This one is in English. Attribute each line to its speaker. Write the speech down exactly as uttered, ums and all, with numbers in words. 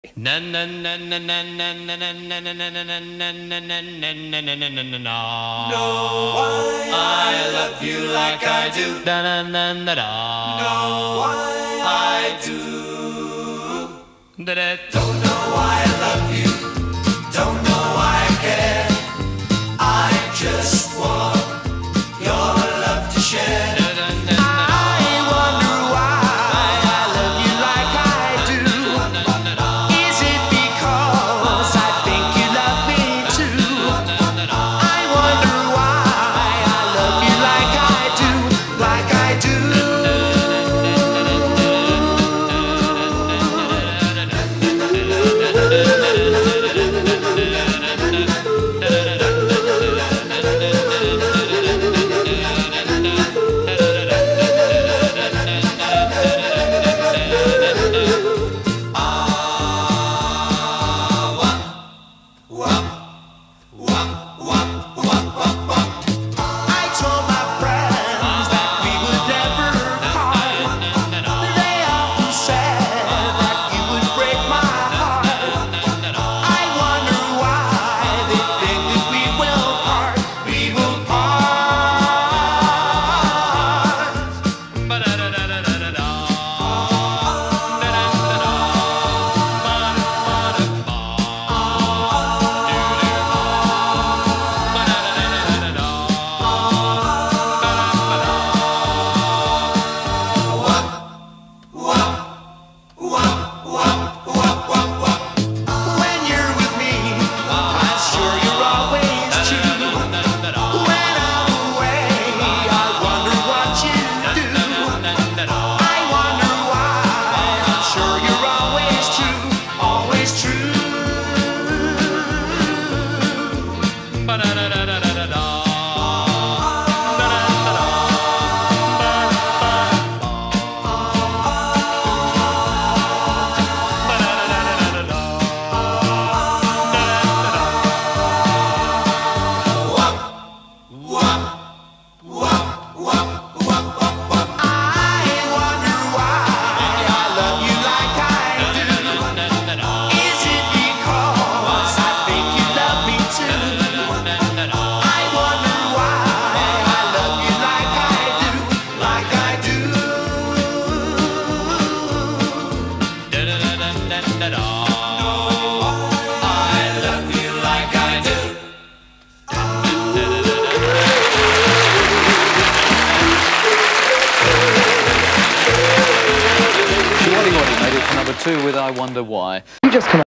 Speaker 1: Na na na na na na na na na na na na na na na na na na na na.
Speaker 2: Know why I love you like I do.
Speaker 1: Da na na na da.
Speaker 2: Know why I do.
Speaker 1: Da da.
Speaker 2: Don't know why I love you. Don't know why I care. I just want your love to share.
Speaker 3: Number two with I Wonder Why. You just come